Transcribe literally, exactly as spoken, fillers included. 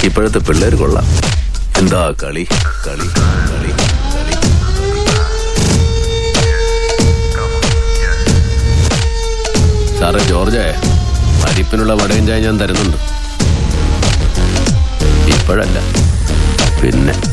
ഇപ്പോഴത്തെ പിള്ളേർ കൊള്ളാം. എന്താ കളി കളി കളി കളി. സാറേ ജോർജേ, പരിപ്പിനുള്ള വടയും ചായ ഞാൻ തരുന്നുണ്ട്. ഇപ്പോഴല്ല, പിന്നെ.